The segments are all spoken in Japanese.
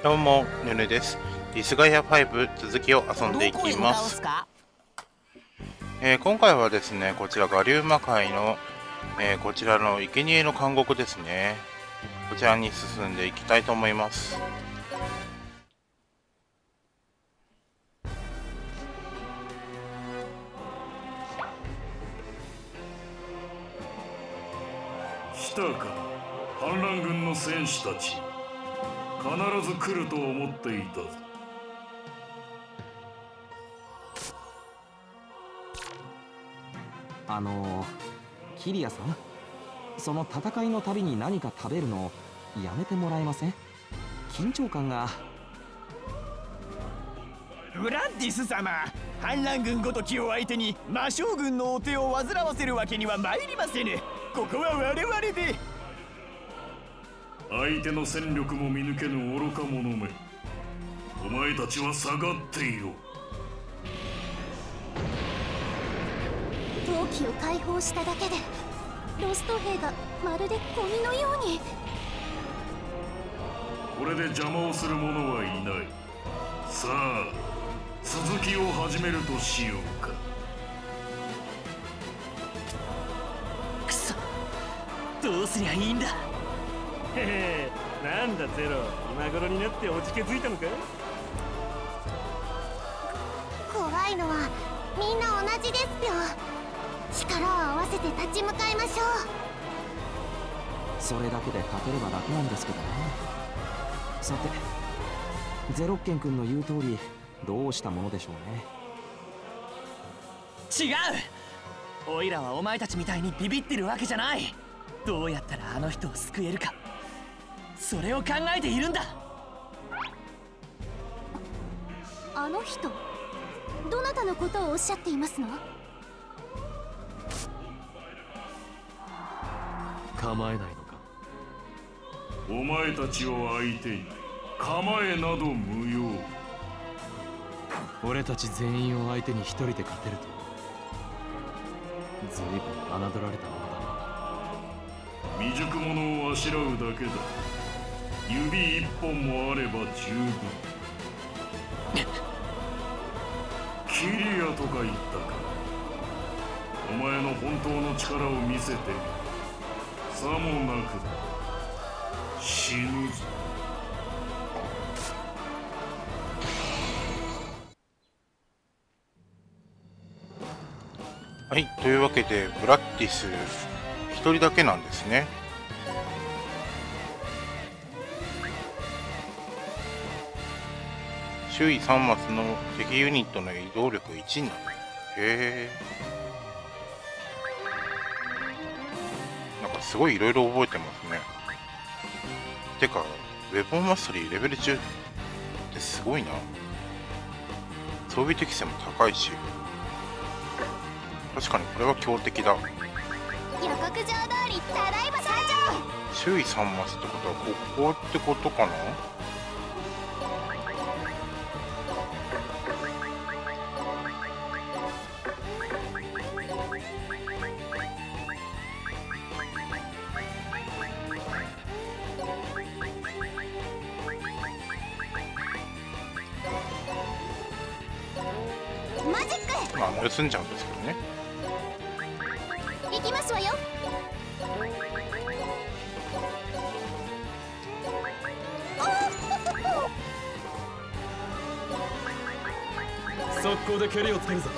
どうも、ぬぬです。ディスガイア5続きを遊んでいきます。今回はですね、こちらガリウマ海の、こちらの生贄の監獄ですね。こちらに進んでいきたいと思います。 来たか、反乱軍の戦士たち。必ず来ると思っていたぞ。 キリアさん、その戦いのたびに何か食べるのやめてもらえません？緊張感が。 ブラッディス様、反乱軍ごときを相手に魔将軍のお手を煩わせるわけには参りませぬ。ここは我々で。 相手の戦力も見抜けぬ愚か者め、お前たちは下がっていろ。 陶器を解放しただけでロスト兵がまるでゴミのように。 これで邪魔をする者はいない。さあ、続きを始めるとしようか。 くそ、どうすりゃいいんだ。 へへ、なんだゼロ、今頃になっておじけづいたのか。 怖いのはみんな同じですよ。力を合わせて立ち向かいましょう。 それだけで勝てれば楽なんですけどね。さて、ゼロッケン君の言う通りどうしたものでしょうね。 違う、オイラはお前たちみたいにビビってるわけじゃない。どうやったらあの人を救えるか、それを考えているんだ。 あの人、どなたのことをおっしゃっていますの？ 構えないのか。 お前たちを相手に構えなど無用。 俺たち全員を相手に一人で勝てると随分侮られたものだな。 未熟者をあしらうだけだ。指一本もあれば十分。キリアとか言ったか。お前の本当の力を見せてみ。さもなく死ぬぞ。 はい、というわけでブラッディス一人だけなんですね。周囲3マスの敵ユニットの移動力1になる。へえ。なんかすごいいろいろ覚えてますね。てか、ウェポンマスタリーレベル10ってすごいな。装備適性も高いし。確かにこれは強敵だ。 予告状通りただいま参上。 周囲3マスってことはここってことかな。 マジック。 まあ盗んじゃうんですけどね。 行きますわよ。 速攻で蹴りをつけるぞ。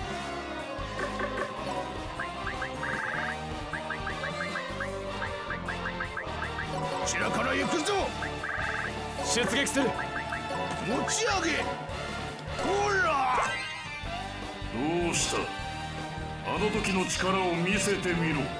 こちらから行くぞ。 出撃する。 持ち上げ。ほら。 どうした。あの時の力を見せてみろ。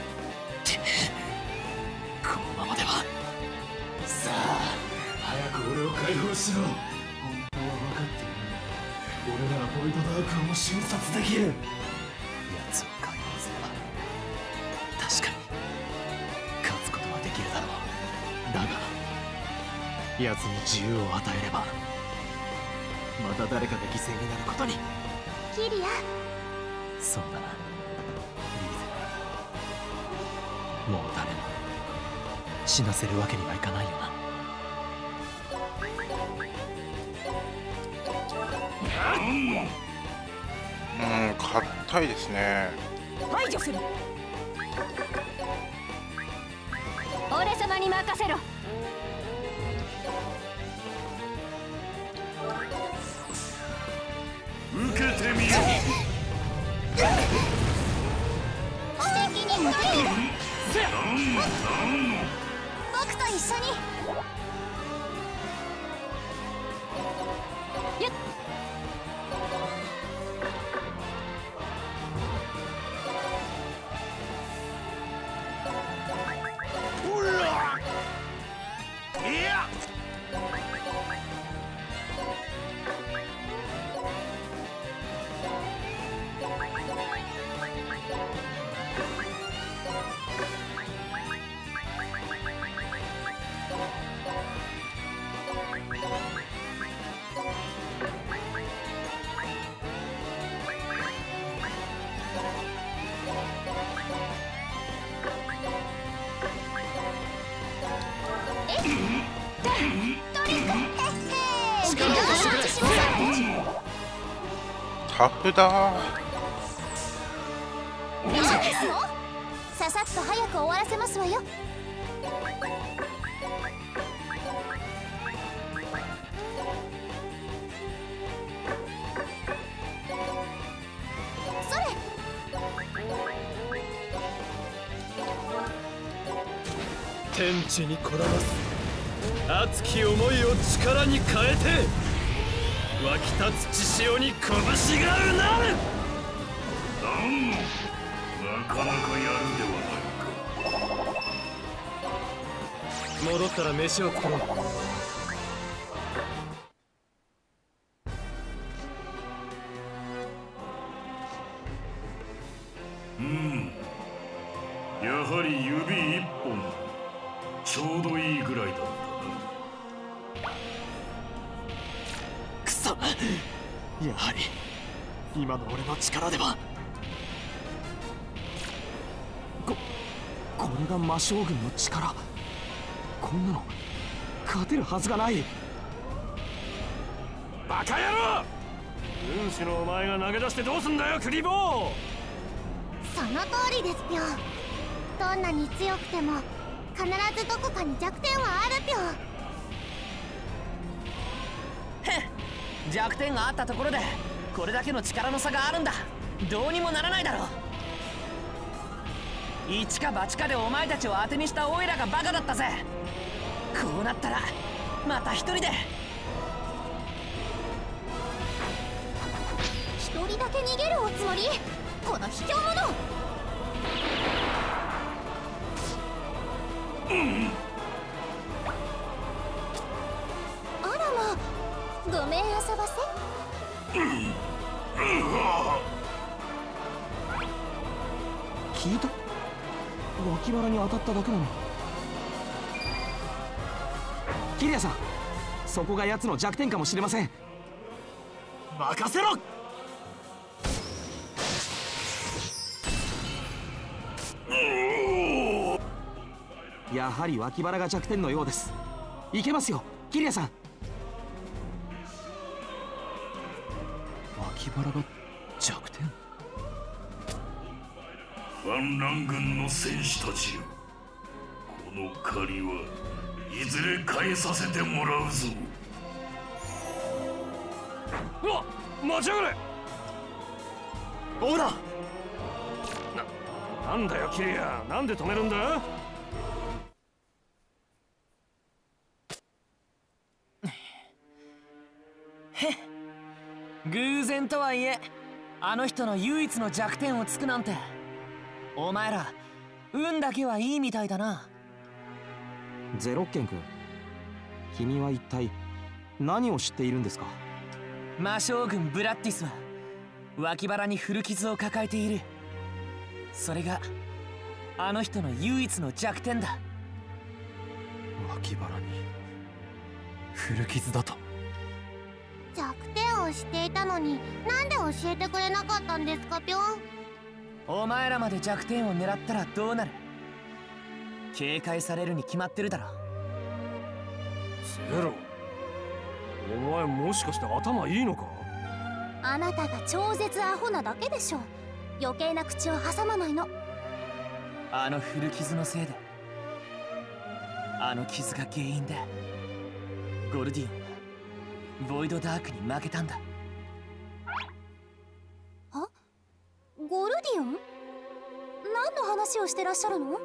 このままでは。さあ、早く俺を解放しろ。本当は分かっている。俺ならボイドダークをも瞬殺できる。奴を解放すれば確かに勝つことはできるだろう。だが奴に自由を与えればまた誰かが犠牲になることに。 キリア、 そうだな、リーゼ。もう誰も死なせるわけにはいかないよな。 硬いですね。 排除する。俺様に任せろ。 受けてみよ責任持てる。僕と一緒に。 やっタフだささっと早く終わらせますわよ。それ。 天地にこだます熱き思いを力に変えて湧き立つ血潮に拳がうなる。 なかなかやるではないか。 戻ったら飯を作ろう。 やはり指一本ちょうどいいぐらいだったな。 くそ、やはり今の俺の力では。 これが魔将軍の力。こんなの勝てるはずがない。 バカ野郎！軍師のお前が投げ出してどうすんだよ、クリボー！ その通りですぴょ。どんなに強くても必ずどこかに弱点はあるぴょ。 弱点があったところでこれだけの力の差があるんだ。どうにもならないだろう。一か八かでお前たちを当てにしたオイラがバカだったぜ。こうなったらまた一人で。 一人だけ逃げるおつもり？この卑怯者！あらま、ごめんあそばせ。 聞いた？脇腹に当たっただけなのに。キリアさん、そこが奴の弱点かもしれません。 任せろ。 やはり脇腹が弱点のようです。いけますよ、キリアさん。脇腹が弱点？ ファンラン軍の戦士たちよ、この借りはいずれ返させてもらうぞ。 うわっ、待ちやがれ！ オーラ！ なんだよキリア、なんで止めるんだ？ 偶然とはいえあの人の唯一の弱点をつくなんて。お前ら運だけはいいみたいだな。 ゼロッケン君、君は一体何を知っているんですか？ 魔将軍ブラッティスは脇腹に古傷を抱えている。それがあの人の唯一の弱点だ。 脇腹に古傷だと？ 弱点を知っていたのになんで教えてくれなかったんですかぴょん。 お前らまで弱点を狙ったらどうなる？警戒されるに決まってるだろ。 ゼロ、お前もしかして頭いいのか？ あなたが超絶アホなだけでしょ。余計な口を挟まないの。 あの古傷のせいで、あの傷が原因でゴルディオンはボイドダークに負けたんだ。 は？ゴルディオン？何の話をしてらっしゃるの？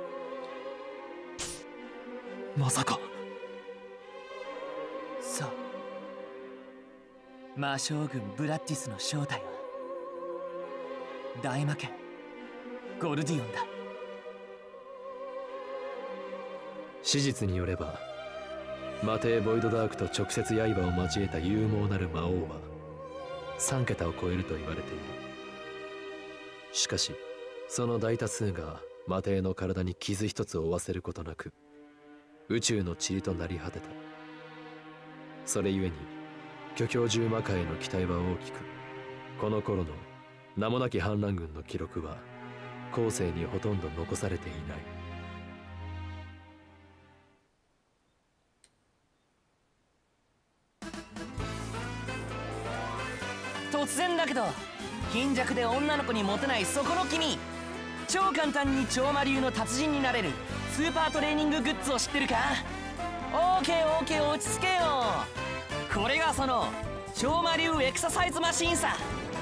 まさか。そう、魔将軍ブラッティスの正体は大魔剣ゴルディオンだ。 史実によれば、魔帝ボイドダークと直接刃を交えた勇猛なる魔王は3桁を超えると言われている。しかしその大多数が魔帝の体に傷一つ負わせることなく宇宙の塵となり果てた。それゆえに巨鏡獣魔界への期待は大きく、この頃の名もなき反乱軍の記録は後世にほとんど残されていない。 突然だけど、貧弱で女の子にモテないそこの君、超簡単に超魔流の達人になれるスーパートレーニンググッズを知ってるか？オーケーオーケー、落ち着けよ。これがその超魔流エクササイズマシンさ。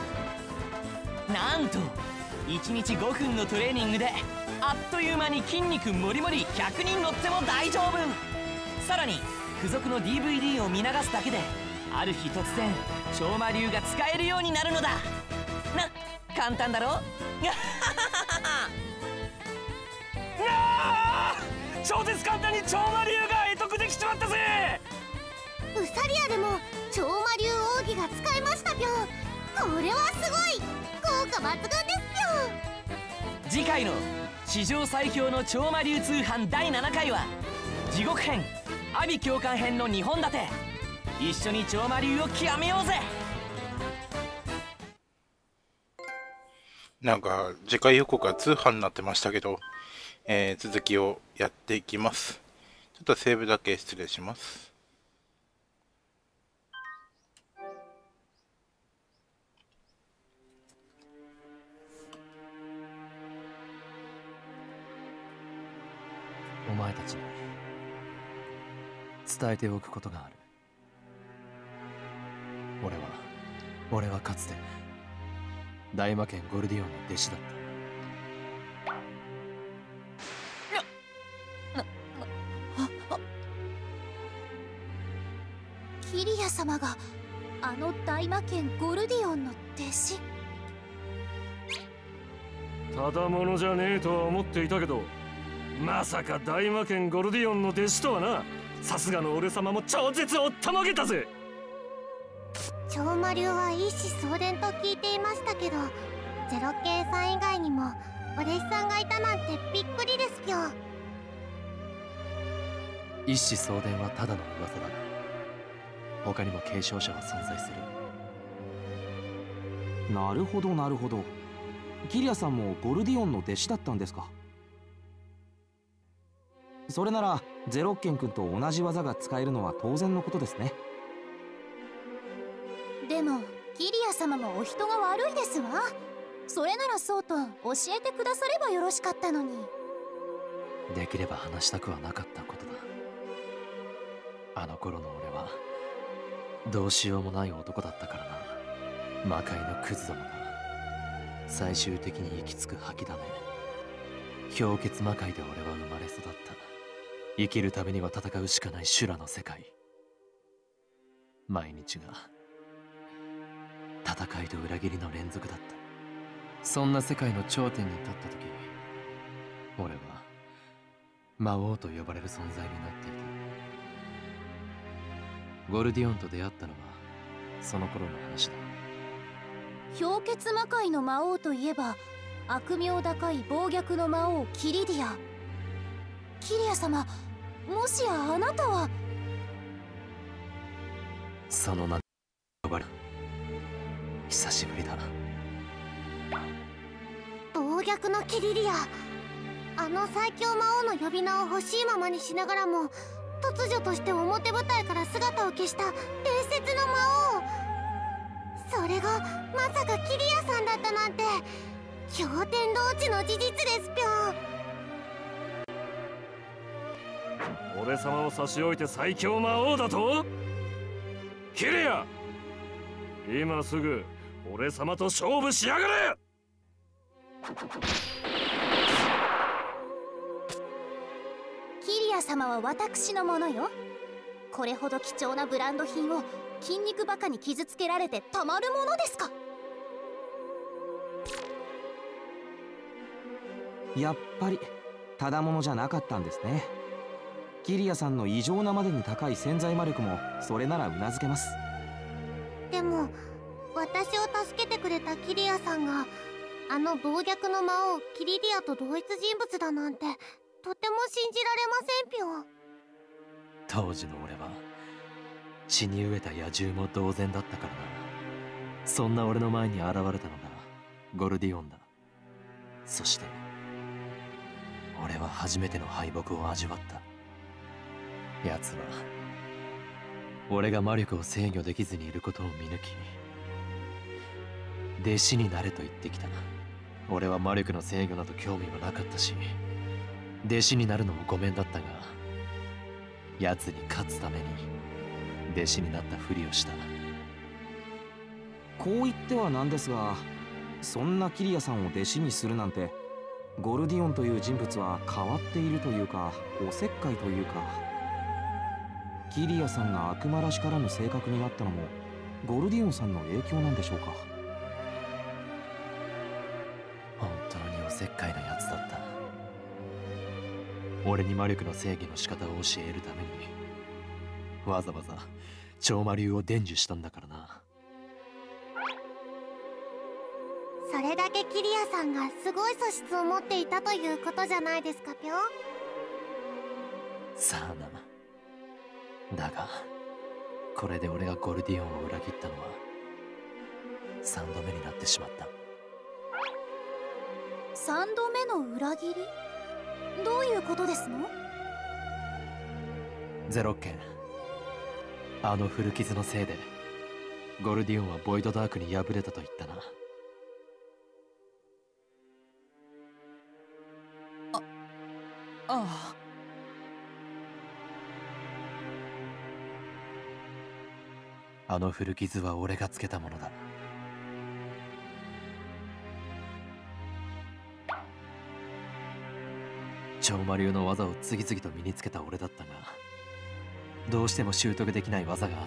なんと1日5分のトレーニングであっという間に筋肉もりもり100人乗っても大丈夫。さらに付属の DVD を見流すだけである日突然超魔流が使えるようになるのだ。簡単だろ？超絶簡単に超魔流が得得できちまったぜ。 ウサリアでも超魔流奥義が使えましたぴょん。これはすごい効果抜群ですぴょん。 次回の史上最強の超魔流通販第7回は地獄編阿鼻教官編の2本立て。一緒に超魔流を極めようぜ。 なんか次回予告が通販になってましたけど、続きをやっていきます。ちょっとセーブだけ失礼します。 お前たちに伝えておくことがある。俺はかつて大魔剣ゴルディオンの弟子だった。 キリア様があの大魔剣ゴルディオンの弟子？ ただものじゃねえとは思っていたけど、まさか大魔剣ゴルディオンの弟子とはな。さすがの俺様も超絶おったまげたぜ。 超魔流は一子相伝と聞いていましたけど、ゼロ系さん以外にもお弟子さんがいたなんてびっくりですぴょん。 一子相伝はただの噂だ。他にも継承者は存在する。 なるほどなるほど。キリアさんもゴルディオンの弟子だったんですか。それならゼロッケン君と同じ技が使えるのは当然のことですね。 でもキリア様もお人が悪いですわ。それならそうと教えてくださればよろしかったのに。 できれば話したくはなかったことだ。あの頃の俺はどうしようもない男だったからな。魔界のクズどもが最終的に行き着く吐きだめ。氷結魔界で俺は生まれ育った。生きるためには戦うしかない修羅の世界。毎日が戦いと裏切りの連続だった。そんな世界の頂点に立った時、俺は魔王と呼ばれる存在になっていた。ゴルディオンと出会ったのはその頃の話だ。 氷結魔界の魔王といえば悪名高い暴虐の魔王キリディア。キリア様、もしやあなたは。 その名で呼ばれ、久しぶりだ。 暴虐のキリディア、あの最強魔王の呼び名を欲しいままにしながらも突如として表舞台から姿を消した伝説の魔王。そそれがまさかキリアさんだったなんて驚天動地の事実ですぴょん。 俺様を差し置いて最強魔王だと？キリア、今すぐ俺様と勝負しやがれ！ キリア様は私のものよ。これほど貴重なブランド品を筋肉バカに傷つけられてたまるものですか。 やっぱりただものじゃなかったんですね。キリアさんの異常なまでに高い潜在魔力もそれなら頷けます。 でも私を助けてくれたキリアさんがあの暴虐の魔王キリディアと同一人物だなんてとても信じられませんぴょん。 当時の俺は血に飢えた野獣も同然だったからな。そんな俺の前に現れたのがゴルディオンだ。そして俺は初めての敗北を味わった。奴は俺が魔力を制御できずにいることを見抜き、弟子になれと言ってきた。俺は魔力の制御など興味もなかったし、弟子になるのもごめんだったが、奴に勝つために弟子になったふりをした。 こう言ってはなんですが、そんなキリアさんを弟子にするなんて、ゴルディオンという人物は変わっているというか、おせっかいというか。キリアさんが悪魔らしからぬ性格になったのもゴルディオンさんの影響なんでしょうか。 本当におせっかいなやつだった。俺に魔力の制御の仕方を教えるためにわざわざ超魔流を伝授したんだからな。 それだけキリアさんがすごい素質を持っていたということじゃないですかぴょん。 さあな。だがこれで俺がゴルディオンを裏切ったのは3度目になってしまった。 3度目の裏切り？どういうことですの？ ゼロ件。あの古傷のせいでゴルディオンはボイドダークに敗れたと言ったな。 ああ。 あの古傷は俺がつけたものだ。超魔流の技を次々と身につけた俺だったが、どうしても習得できない技があった。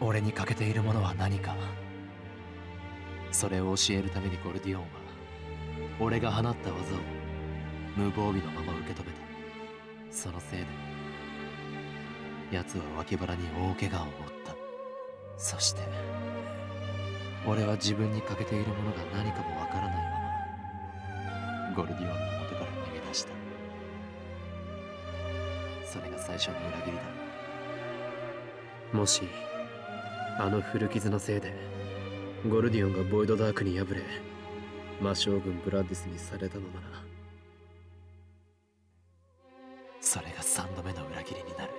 俺に欠けているものは何か。それを教えるためにゴルディオンは俺が放った技を無防備のまま受け止めた。そのせいで奴は脇腹に大怪我を負った。そして俺は自分に欠けているものが何かもわからないままゴルディオンの元から逃げ出した。それが最初の裏切りだ。もしあの古傷のせいでゴルディオンがボイドダークに敗れ魔将軍ブラッディスにされたのなら、それが3度目の裏切りになる。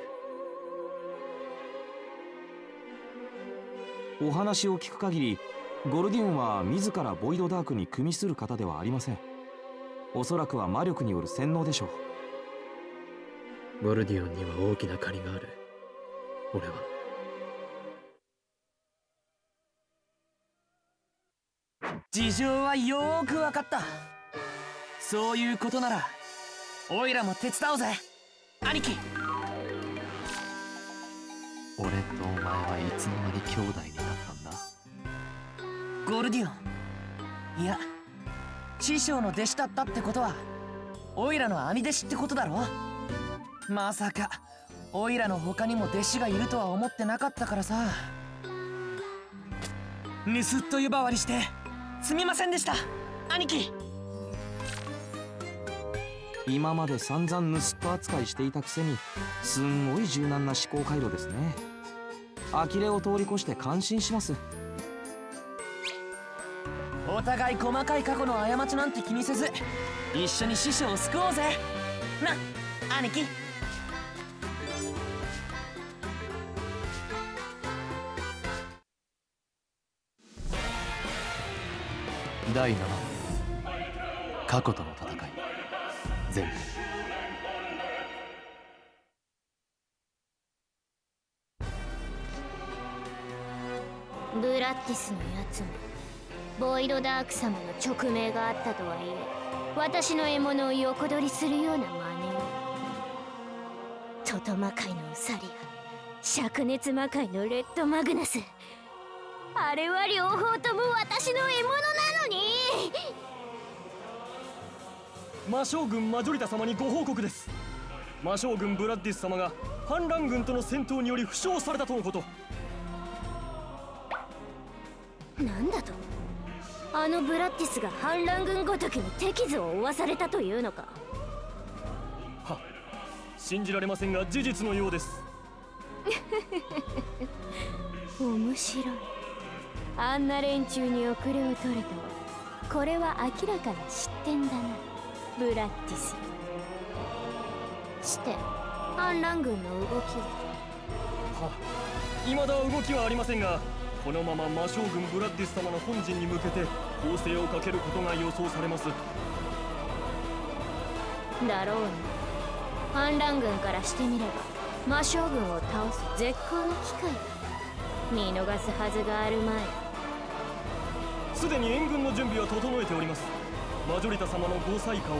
お話を聞く限り、ゴルディオンは自らボイドダークに組みする方ではありません。おそらくは魔力による洗脳でしょう。 ゴルディオンには大きな借りがある。俺は事情はよーく分かった。そういうことならオイラも手伝おうぜ兄貴。 俺とお前はいつの間に兄弟になったんだ？ ゴルディオン、いや師匠の弟子だったってことはオイラの兄弟子ってことだろ。まさかオイラの他にも弟子がいるとは思ってなかったからさ。盗っ人呼ばわりしてすみませんでした兄貴。 今まで散々盗人扱いしていたくせにすんごい柔軟な思考回路ですね。呆れを通り越して感心します。 お互い細かい過去の過ちなんて気にせず一緒に師匠を救おうぜな兄貴。 第7話、過去との戦い前編。 ブラッティスのやつもボイドダーク様の勅命があったとはいえ、私の獲物を横取りするような真似を。トト魔界のウサリア、灼熱魔界のレッドマグナス、あれは両方とも私の獲物なのに。 魔将軍マジョリタ様にご報告です。魔将軍ブラッディス様が反乱軍との戦闘により負傷されたとのこと。 なんだと、あのブラッティスが反乱軍ごときに手傷を負わされたというのか。 は、信じられませんが事実のようです。 面白い。あんな連中に遅れを取るとは、これは明らかな失点だな、ブラッティス。して反乱軍の動きは。 未だ動きはありませんが、このまま魔将軍ブラッディス様の本陣に向けて攻勢をかけることが予想されます。 だろうね。反乱軍からしてみれば魔将軍を倒す絶好の機会だ。見逃すはずがあるまい。 すでに援軍の準備は整えております。マジョリタ様のご裁可を。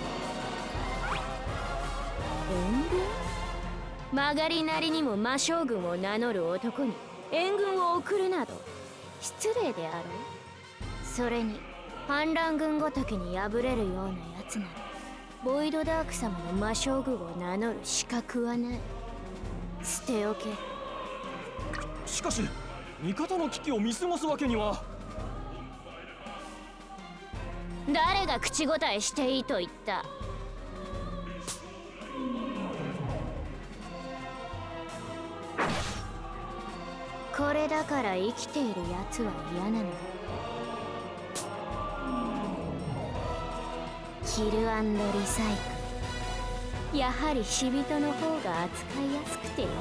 援軍？曲がりなりにも魔将軍を名乗る男に援軍を送るなど失礼であろう。それに反乱軍ごときに敗れるようなやつならボイドダーク様の魔将軍を名乗る資格はない。捨ておけ。 しかし味方の危機を見過ごすわけには。 誰が口答えしていいと言った。これだから生きているやつは嫌なのだ。キル&リサイクル、やはり死人の方が扱いやすくていい。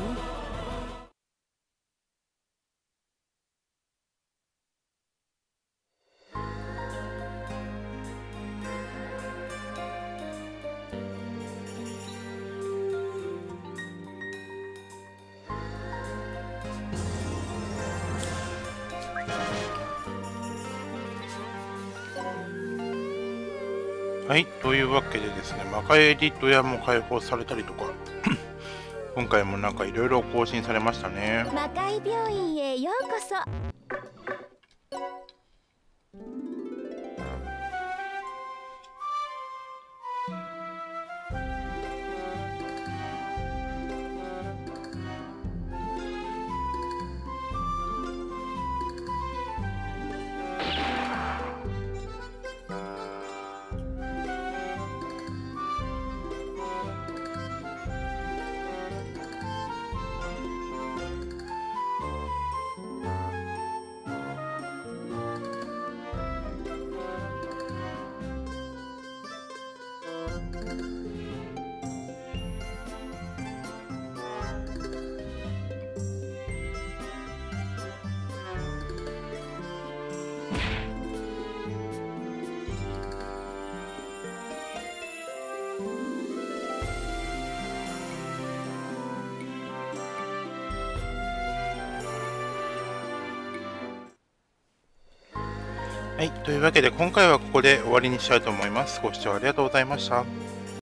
はい、というわけでですね、魔界エディット屋も開放されたりとか今回もなんかいろいろ更新されましたね。 魔界病院へようこそ。 はい、というわけで今回はここで終わりにしたいと思います。ご視聴ありがとうございました。